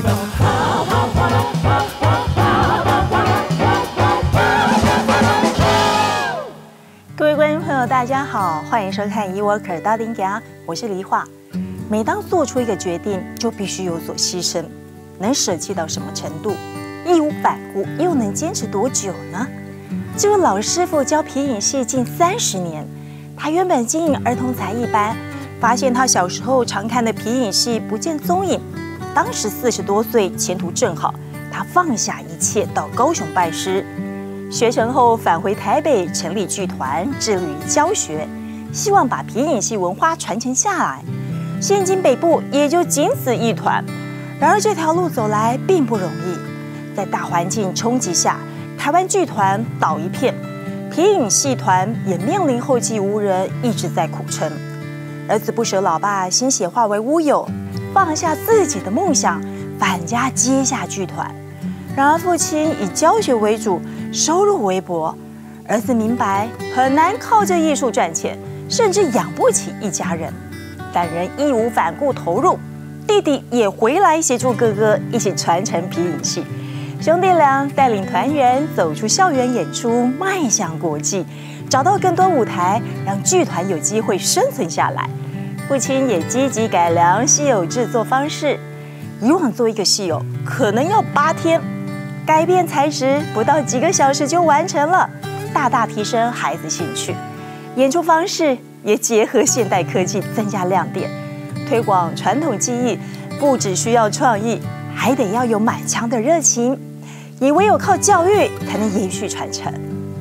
各位观众朋友，大家好，欢迎收看《eWorker 大丁家》，我是黎化。每当做出一个决定，就必须有所牺牲，能舍弃到什么程度？义无反顾又能坚持多久呢？这位老师傅教皮影戏近30年，他原本经营儿童才艺班，发现他小时候常看的皮影戏不见踪影。当时40多岁，前途正好，他放下一切到高雄拜师。学成后返回台北，成立剧团，致力于教学，希望把皮影戏文化传承下来。现今北部也就仅此一团。然而这条路走来并不容易，在大环境冲击下，台湾剧团倒一片，皮影戏团也面临后继无人，一直在苦撑。儿子不舍老爸心血化为乌有，放下自己的梦想，返家接下剧团。然而父亲以教学为主，收入微薄，儿子明白很难靠着艺术赚钱，甚至养不起一家人，但仍义无反顾投入。弟弟也回来协助哥哥一起传承皮影戏，兄弟俩带领团员走出校园演出，迈向国际，找到更多舞台，让剧团有机会生存下来。父亲也积极改良戏偶制作方式，以往做一个戏偶可能要8天。改变材质，不到几个小时就完成了，大大提升孩子兴趣。演出方式也结合现代科技，增加亮点。推广传统技艺，不只需要创意，还得要有满腔的热情。也唯有靠教育，才能延续传承。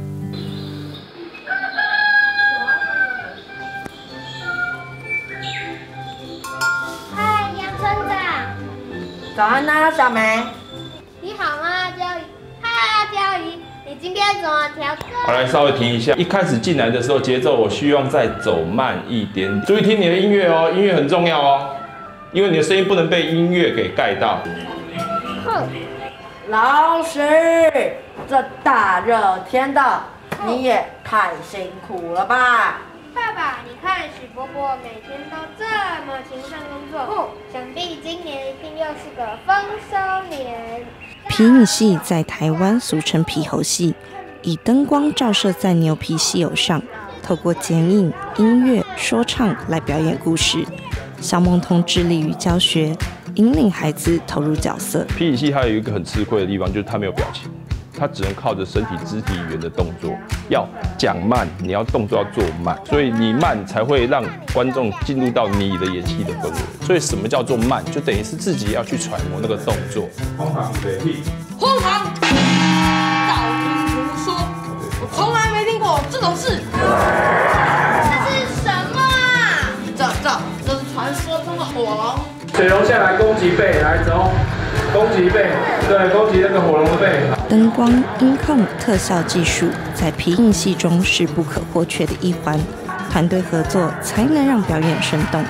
嗨，杨村长。 早安啊，小梅。 你好吗，焦姨？嗨，焦姨，你今天怎么调歌？ 好，来稍微停一下。一开始进来的时候，节奏我希望再走慢一点，注意听你的音乐哦，音乐很重要哦，因为你的声音不能被音乐给盖到。 哼， 老师，这大热天的，你也太辛苦了吧？ 爸爸，你看许伯伯每天都这么勤奋工作，想必今年一定又是个丰收年。 皮影戏在台湾俗称皮猴戏，以灯光照射在牛皮戏偶上，透过剪影、音乐、说唱来表演故事。小梦彤致力于教学，引领孩子投入角色。 皮影戏它有一个很吃亏的地方，就是它没有表情，它只能靠着身体肢体语言的动作。要讲慢，你要动作要做慢，所以你慢才会让观众进入到你的演戏的氛围。所以什么叫做慢，就等于是自己要去揣摩那个动作。荒唐对屁， 荒唐！道听途说，我从来没听过这种事。 这是什么啊？ 这是传说中的火龙。 水龙下来攻击背，来走，攻击背，对，攻击那个火龙的背。 灯光、音控、特效技术在皮影戏中是不可或缺的一环，团队合作才能让表演生动。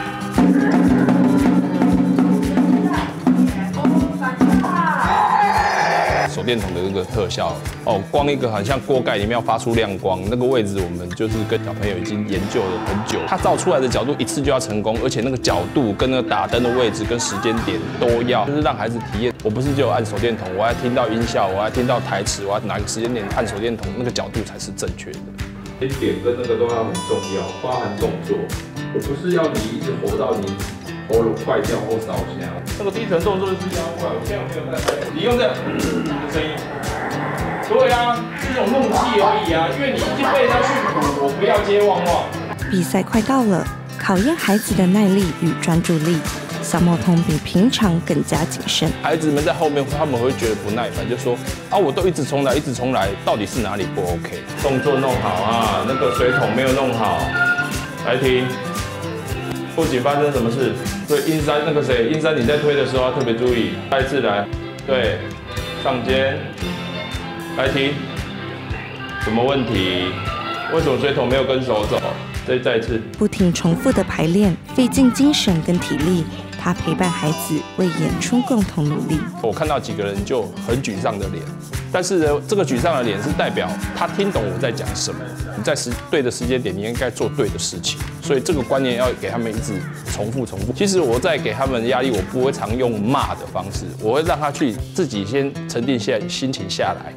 手电筒的这个特效哦，光一个很像锅盖里面要发出亮光，那个位置我们就是跟小朋友已经研究了很久。它照出来的角度一次就要成功，而且那个角度跟那个打灯的位置跟时间点都要，就是让孩子体验。我不是就按手电筒，我还听到音效，我还听到台词，我要哪个时间点按手电筒，那个角度才是正确的。点跟那个都要很重要，包含动作。我不是要你一直活到你喉咙坏掉或烧香，那个低沉动作是要我现在没有在拍，你用这的声音，对啊，是这种怒气而已啊，因为你已经被他去唬，我不要接旺旺。 比赛快到了，考验孩子的耐力与专注力。小梦彤比平常更加谨慎。 孩子们在后面他们会觉得不耐烦，就说啊，我都一直重来，一直重来，到底是哪里不 OK？ 动作弄好啊，那个水桶没有弄好，来停。不仅发生什么事，对阴山那个谁，阴山你在推的时候要特别注意。再一次来，对，上肩，来停。什么问题？为什么水桶没有跟手走？再一次。 不停重复的排练，费尽精神跟体力。他陪伴孩子为演出共同努力。 我看到几个人就很沮丧的脸， 但是呢，这个沮丧的脸是代表他听懂我在讲什么。你在对的时间点，你应该做对的事情。所以这个观念要给他们一直重复。其实我在给他们压力，我不会常用骂的方式，我会让他去自己先沉淀下心情下来。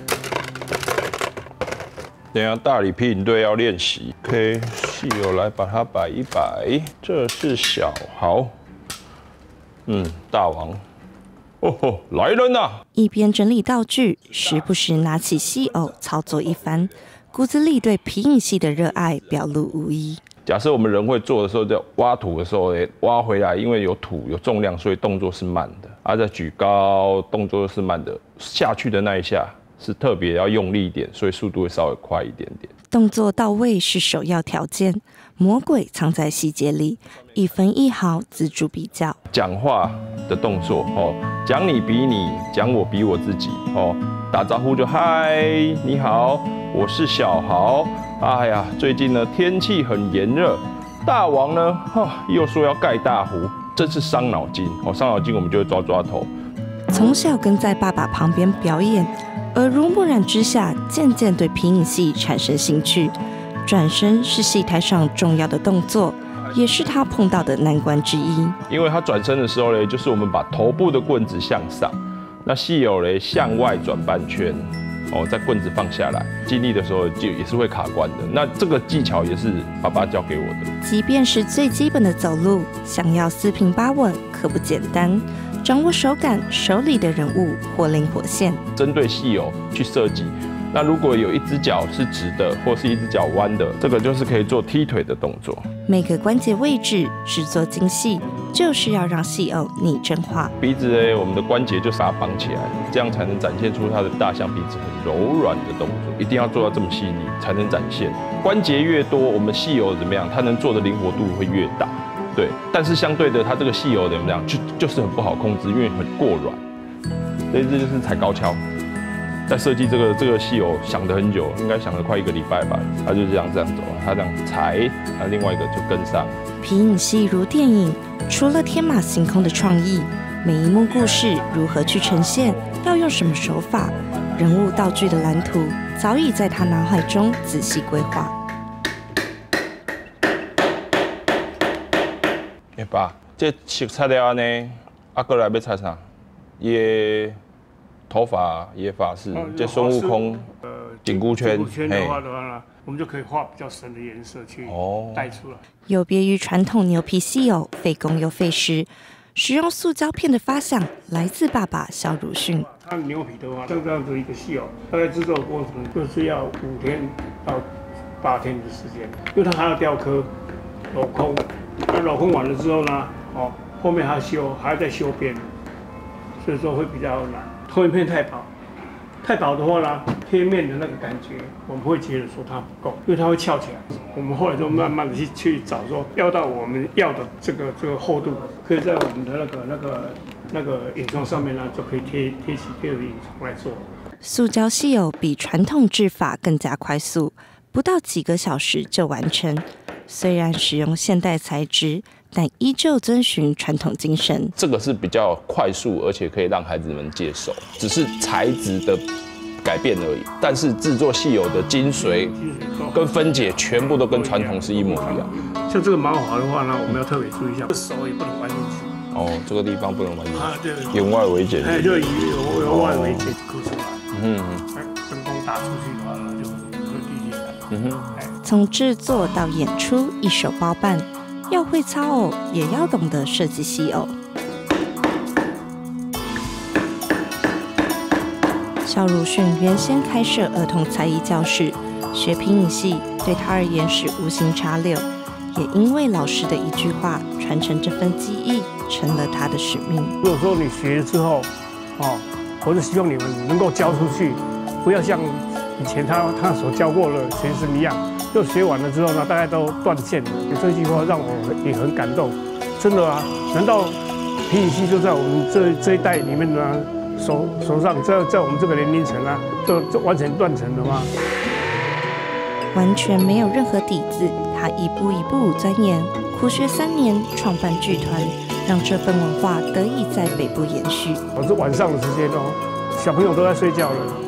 等一下大礼皮影队要练习 ，OK， 戏友来把它摆一摆。这是小豪，大王。哦吼，来人呐！ 一边整理道具，时不时拿起戏偶操作一番，骨子里对皮影戏的热爱表露无遗。 假设我们人会做的时候，在挖土的时候，挖回来，因为有土有重量，所以动作是慢的。在举高，动作是慢的。下去的那一下是特别要用力一点，所以速度会稍微快一点点。 动作到位是首要条件，魔鬼藏在细节里，一分一毫锱铢必较。 讲话的动作讲你比你，讲我比我自己打招呼就嗨，你好，我是小豪。哎呀，最近呢天气很炎热，大王呢又说要盖大湖，真是伤脑筋伤脑筋我们就会抓头。 从小跟在爸爸旁边表演，耳濡目染之下，渐渐对皮影戏产生兴趣。转身是戏台上重要的动作，也是他碰到的难关之一。因为他转身的时候呢，就是我们把头部的棍子向上，那戏友呢向外转半圈，在棍子放下来，尽力的时候就也是会卡关的。那这个技巧也是爸爸教给我的。 即便是最基本的走路，想要四平八稳可不简单。掌握手感，手里的人物活灵活现。 针对戏友去设计。那如果有一只脚是直的，或是一只脚弯的，这个就是可以做踢腿的动作。 每个关节位置制作精细，就是要让戏偶拟真化。 鼻子呢，我们的关节就是把它绑起来，这样才能展现出它的大象鼻子很柔软的动作。一定要做到这么细腻，才能展现。关节越多，我们戏偶怎么样？它能做的灵活度会越大。对，但是相对的，它这个戏偶怎么样？就是很不好控制，因为很过软。所以这就是踩高跷。在设计这个戏偶想得很久，应该想了快1个礼拜吧。他就这样走，他这样踩，另外一个就跟上。 皮影戏如电影，除了天马行空的创意，每一幕故事如何去呈现，要用什么手法，人物道具的蓝图早已在他脑海中仔细规划。 爸，这色擦了呢，过来要擦啥？也。头发也发饰，这孙悟空紧箍圈， 紧箍圈的话呢，我们就可以画比较深的颜色去带出来。 有别于传统牛皮戏偶，费工又费时，使用塑胶片的发想来自爸爸萧如训。 它牛皮的话，像这样子一个戏偶，大概制作的过程就是要5天到8天的时间，因为它还要雕刻、镂空。那镂空完了之后呢，后面还要再修边，所以说会比较难。投影片太薄的话呢，贴面的那个感觉，我们会觉得说它不够，因为它会翘起来。我们后来就慢慢的去找说，要到我们要的这个厚度，可以在我们的那个影窗上面呢，就可以贴起第2个影窗来做。 塑胶戏偶比传统制法更加快速，不到几个小时就完成。虽然使用现代材质，但依旧遵循传统精神。 这个是比较快速，而且可以让孩子们接受，只是材质的改变而已。但是制作戏偶的精髓跟分解全部都跟传统是一模一样。 像这个毛滑的话呢，我们要特别注意一下，手也不能弯进去。 这个地方不能弯进去， 对， 由外围剪。 就由外围剪刻出来。灯光打出去的话呢，就会立起来。 从制作到演出，一手包办。要会操偶，也要懂得设计戏偶。萧如训原先开设儿童才艺教室，学皮影戏对他而言是无心插柳，也因为老师的一句话，传承这份技艺，成了他的使命。 如果说你学了之后，我就希望你们能够教出去，不要像以前他所教过的学生一样。就学完了之后呢，大家都断线了。这句话让我也很感动，真的啊！难道皮影戏就在我们这一代里面呢手上，在我们这个年龄层啊，就完全断层了吗？ 完全没有任何底子，他一步一步钻研，苦学3年，创办剧团，让这份文化得以在北部延续。 我是晚上的时间小朋友都在睡觉了。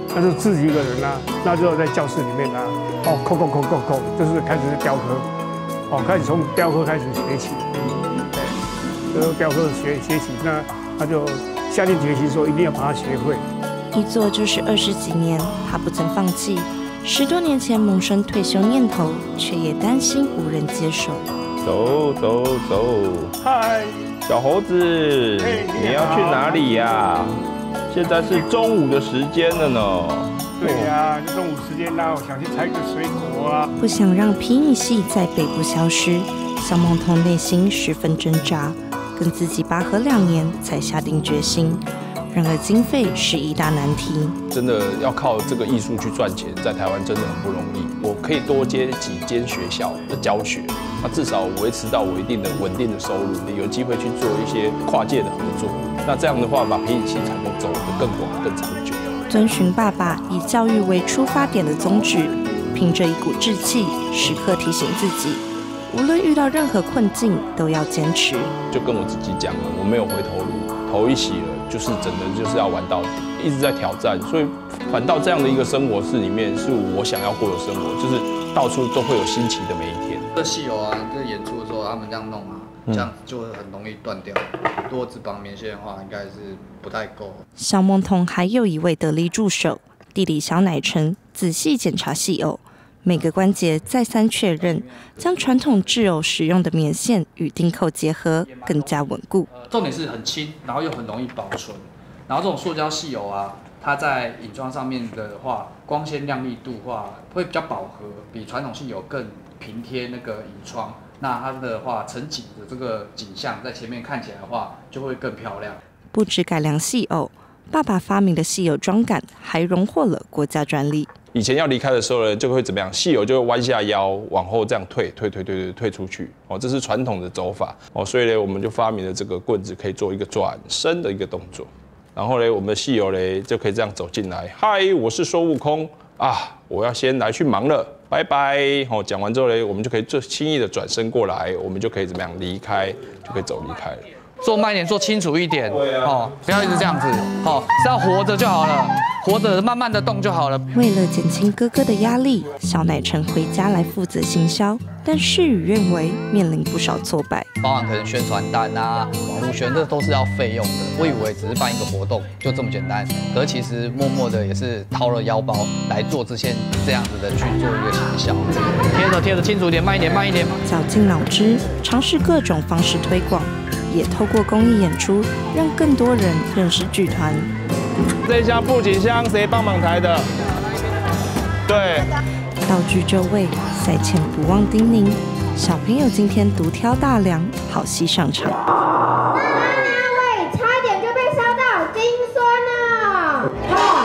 那就自己一个人啊，那就在教室里面啊，抠，就是开始雕刻，开始从雕刻开始学起，雕刻学起，那他就下定决心说一定要把它学会。 一做就是20几年，他不曾放弃。10多年前萌生退休念头，却也担心无人接手。 走， 嗨， 小猴子，你要去哪里呀？现在是中午的时间了呢。 对呀，就中午时间啦，我想去采个水果啊。 不想让皮影戏在北部消失，小梦彤内心十分挣扎，跟自己拔河2年才下定决心。然而经费是一大难题， 真的要靠这个艺术去赚钱，在台湾真的很不容易。我可以多接几间学校的教学，那至少维持到我一定的稳定的收入，有机会去做一些跨界的合作。那这样的话，把皮影戏才能走得更广、更长久。 遵循爸爸以教育为出发点的宗旨，凭着一股志气，时刻提醒自己，无论遇到任何困境，都要坚持。 就跟我自己讲了，我没有回头路，头一洗了，就是真的就是要玩到底，一直在挑战，所以反倒这样的一个生活室里面，是我想要过的生活，就是到处都会有新奇的每一天。 这戏友啊，这演出的时候他们这样弄啊，这样就会很容易断掉。如果只绑棉线的话，应该是不太够。 小梦彤还有一位得力助手，弟弟小乃成仔细检查戏偶，每个关节再三确认，将传统制偶使用的棉线与钉扣结合，更加稳固。 重点是很轻，然后又很容易保存。然后这种塑胶戏偶啊，它在影窗上面的话，光鲜亮丽度话会比较饱和，比传统戏偶更平贴那个影窗。那它的话，成景的这个景象在前面看起来的话，就会更漂亮。 不止改良戏偶，爸爸发明的戏偶装杆还荣获了国家专利。 以前要离开的时候呢，就会怎么样？戏友就会弯下腰，往后这样退出去。这是传统的走法。所以呢，我们就发明了这个棍子，可以做一个转身的一个动作。然后呢，我们的戏友呢就可以这样走进来。嗨，我是孙悟空啊，我要先来去忙了，拜拜。讲完之后呢，我们就可以最轻易的转身过来，我们就可以怎么样离开，就可以走离开了。 做慢一点，做清楚一点，不要一直这样子，是要活着就好了，活着慢慢的动就好了。 为了减轻哥哥的压力，小乃成回家来负责行销，但事与愿违，面临不少挫败。 包含可能宣传单啊、网络宣，这都是要费用的。我以为只是办一个活动就这么简单，可是其实默默的也是掏了腰包来做这样子的去做一个行销。贴着清楚一点，慢一点。 绞尽脑汁，尝试各种方式推广。也透过公益演出，让更多人认识剧团。 这一箱布景箱谁帮忙抬的？对。 道具就位，赛前不忘叮咛，小朋友今天独挑大梁，好戏上场。 喂，差点就被烧到金酸了。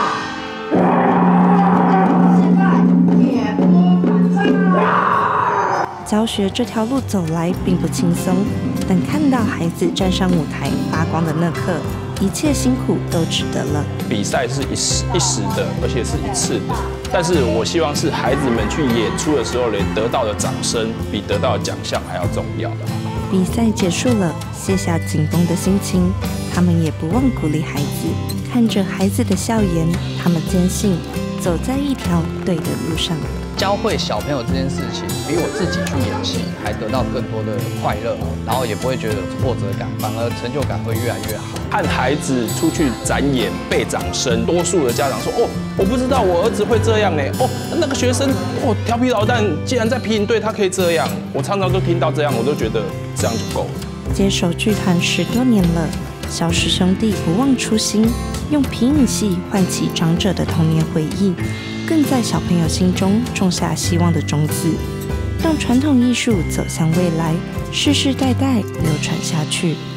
教学这条路走来并不轻松，但看到孩子站上舞台发光的那刻，一切辛苦都值得了。 比赛是一时的，而且是一次的，但是我希望是孩子们去演出的时候呢，得到的掌声比得到的奖项还要重要。 比赛结束了，卸下紧绷的心情，他们也不忘鼓励孩子。看着孩子的笑颜，他们坚信走在一条对的路上。 教会小朋友这件事情，比我自己去演戏还得到更多的快乐，然后也不会觉得有挫折感，反而成就感会越来越好。 和孩子出去展演被掌声，多数的家长说：“我不知道我儿子会这样呢。那个学生调皮捣蛋，既然在皮影队他可以这样。”我常常都听到这样，我都觉得这样就够了。 接手剧团10多年了，小师兄弟不忘初心，用皮影戏唤起长者的童年回忆。更在小朋友心中种下希望的种子，让传统艺术走向未来，世世代代流传下去。